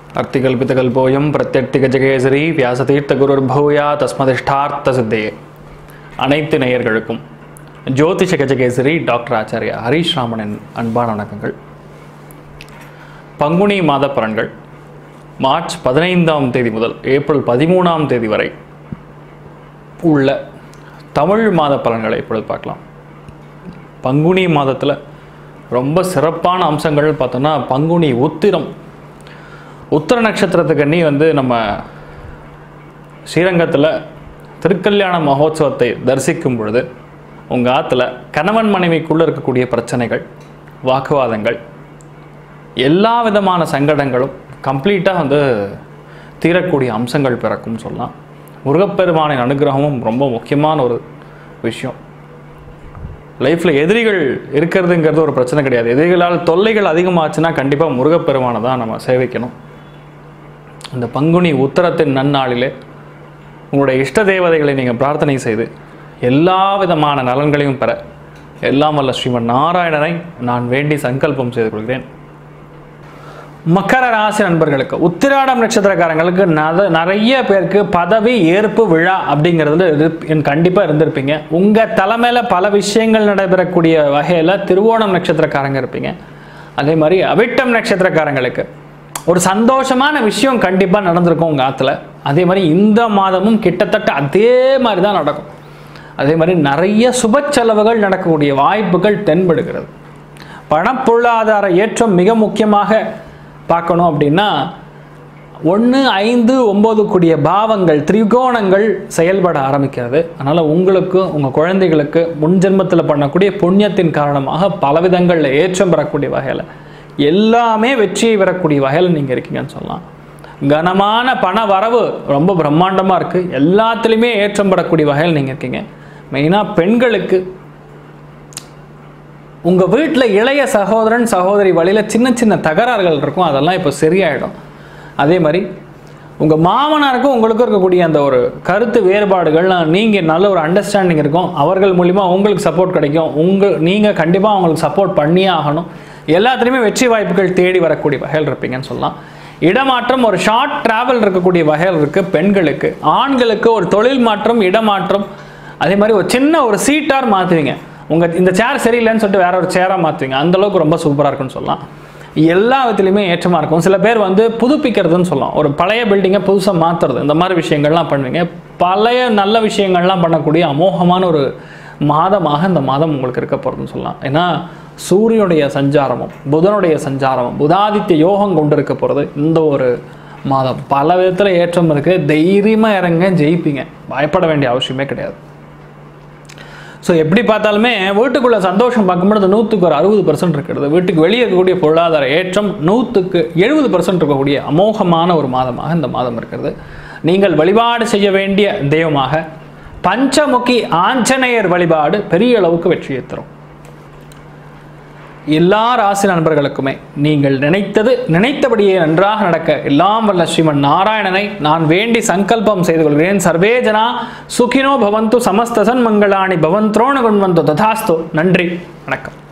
अर्तिकल्पितकल्पोऽयं प्रत्यर्तिगजकेसरी व्यासतीर्थगुरुर्भूया तस्मदिष्टार्थ सिद्धये அனைத்து நேயர்களுக்கும் ஜோதிஷ கஜகேசரி டாக்டர் ஆச்சாரியா ஹரீஷ் ராமனின் அன்பான வணக்கங்கள். பங்குனி மாத பலன்கள் மார்ச் 15ஆம் தேதி முதல் ஏப்ரல் 13ஆம் தேதி வரை உள்ள தமிழ் மாத பலன்களை இப்பொழுது பார்க்கலாம். பங்குனி மாதத்தில் ரொம்ப சிறப்பான அம்சங்கள் பார்த்தோன்னா பங்குனி உத்திர நட்சத்திரத்துக்கு நம்ம ஸ்ரீரங்கத்தில் திருக்கல்யாண மகோத்சவத்தை தரிசிக்கும் பொழுது உங்கள் ஆற்றுல கணவன் மனைவிக்குள்ளே இருக்கக்கூடிய பிரச்சனைகள், வாக்குவாதங்கள், எல்லா விதமான சங்கடங்களும் கம்ப்ளீட்டாக தீரக்கூடிய அம்சங்கள் பிறக்கும்னு சொல்லலாம். முருகப்பெருமானின் அனுகிரகமும் ரொம்ப முக்கியமான ஒரு விஷயம். லைஃப்பில் எதிரிகள் இருக்கிறதுங்கிறது ஒரு பிரச்சனை கிடையாது. எதிரிகளால் தொல்லைகள் அதிகமாச்சுன்னா கண்டிப்பாக முருகப்பெருமானை தான் நம்ம சேவிக்கணும். இந்த பங்குனி உத்திரத்தின் நன்னாளிலே உங்களுடைய இஷ்ட தேவதைகளை நீங்கள் பிரார்த்தனை செய்து எல்லா விதமான நலன்களையும் பெற எல்லாம் வல்ல ஸ்ரீமன் நாராயணனை நான் வேண்டி சங்கல்பம் செய்து கொள்கிறேன். மக்கர ராசி நண்பர்களுக்கு, உத்திராடம் நட்சத்திரக்காரங்களுக்கு நிறைய பேருக்கு பதவி ஏற்பு விழா அப்படிங்கிறது கண்டிப்பாக இருந்திருப்பீங்க. உங்கள் தலைமையில் பல விஷயங்கள் நடைபெறக்கூடிய வகையில் திருவோணம் நட்சத்திரக்காரங்க இருப்பீங்க. அதே மாதிரி அவிட்டம் நட்சத்திரக்காரங்களுக்கு ஒரு சந்தோஷமான விஷயம் கண்டிப்பாக நடந்திருக்கும் உங்கள் ஆற்றுல. அதே மாதிரி இந்த மாதமும் கிட்டத்தட்ட அதே மாதிரி தான் நடக்கும். அதே மாதிரி நிறைய சுப செலவுகள் நடக்கக்கூடிய வாய்ப்புகள் தென்படுகிறது. பணப்பொருளாதார ஏற்றம் மிக முக்கியமாக பார்க்கணும் அப்படின்னா 1, 5, 9 கூடிய பாவங்கள், திரிகோணங்கள் செயல்பட ஆரம்பிக்கிறது. அதனால் உங்களுக்கும் உங்கள் குழந்தைகளுக்கு முன்ஜென்மத்தில் பண்ணக்கூடிய புண்ணியத்தின் காரணமாக பலவிதங்களில் ஏற்றம் பெறக்கூடிய வகையில் எல்லாமே வெற்றியை பெறக்கூடிய வகையில் நீங்கள் இருக்கீங்கன்னு சொல்லலாம். கனமான பண வரவு ரொம்ப பிரம்மாண்டமாக இருக்குது. எல்லாத்துலேயுமே ஏற்றம் பெறக்கூடிய வகையில் நீங்கள் இருக்கீங்க. மெயினாக பெண்களுக்கு உங்கள் வீட்டில் இளைய சகோதரன் சகோதரி வழியில் சின்ன சின்ன தகராறுகள் இருக்கும், அதெல்லாம் இப்போ சரியாயிடும். அதே மாதிரி உங்கள் மாமனாருக்கும் உங்களுக்கும் இருக்கக்கூடிய அந்த ஒரு கருத்து வேறுபாடுகள்லாம் நீங்கள் நல்ல ஒரு அண்டர்ஸ்டாண்டிங் இருக்கும். அவர்கள் மூலிமா உங்களுக்கு சப்போர்ட் கிடைக்கும். நீங்கள் கண்டிப்பாக அவங்களுக்கு சப்போர்ட் பண்ணியே ஆகணும். எல்லாத்துலேயுமே வெற்றி வாய்ப்புகள் தேடி வரக்கூடிய வகையில் இருப்பீங்கன்னு சொல்லலாம். இடமாற்றம், ஒரு ஷார்ட் டிராவல் இருக்கக்கூடிய வகையில் இருக்குது பெண்களுக்கு. ஆண்களுக்கு ஒரு தொழில் மாற்றம், இடமாற்றம், அதே மாதிரி ஒரு சின்ன ஒரு சீட்டார் மாற்றுவீங்க. உங்கள் இந்த சேர் சரியில்லைன்னு சொல்லிட்டு வேற ஒரு சேராக மாற்றுவீங்க. அந்தளவுக்கு ரொம்ப சூப்பராக இருக்குன்னு சொல்லலாம். எல்லா விதத்துலையுமே ஏற்றமாக இருக்கும். சில பேர் புதுப்பிக்கிறதுன்னு சொல்லலாம், ஒரு பழைய பில்டிங்கை புதுசாக மாற்றுறது, இந்த மாதிரி விஷயங்கள்லாம் பண்ணுவீங்க. பழைய நல்ல விஷயங்கள்லாம் பண்ணக்கூடிய அமோகமான ஒரு மாதமாக இந்த மாதம் உங்களுக்கு இருக்க போகிறதுன்னு சொல்லலாம். ஏன்னா சூரியனுடைய சஞ்சாரமும் புதனுடைய சஞ்சாரமும் புதாதித்ய யோகம் கொண்டு இருக்க போகிறது இந்த ஒரு மாதம். பல விதத்தில் ஏற்றம் இருக்குது. தைரியமாக இறங்க, ஜெயிப்பீங்க. பயப்பட வேண்டிய அவசியமே கிடையாது. ஸோ எப்படி பார்த்தாலுமே வீட்டுக்குள்ள சந்தோஷம் பார்க்கும்பொழுது 100க்கு ஒரு 60% இருக்கிறது. வீட்டுக்கு வெளியே இருக்கக்கூடிய பொருளாதார ஏற்றம் 100க்கு 70% இருக்கக்கூடிய அமோகமான ஒரு மாதமாக இந்த மாதம் இருக்கிறது. நீங்கள் வழிபாடு செய்ய வேண்டிய தெய்வமாக பஞ்சமுகி ஆஞ்சநேயர் வழிபாடு பெரிய அளவுக்கு வெற்றியை தரும். எல்லா ராசி நண்பர்களுக்குமே நீங்கள் நினைத்தபடியே நன்றாக நடக்க எல்லாம் வல்ல ஸ்ரீமன் நாராயணனை நான் வேண்டி சங்கல்பம் செய்து கொள்கிறேன். சர்வே ஜனா சுகினோ பவந்து, சமஸ்த சன்மங்களாணி பவந்த்ரோண குண்வந்தோ ததாஸ்து. நன்றி, வணக்கம்.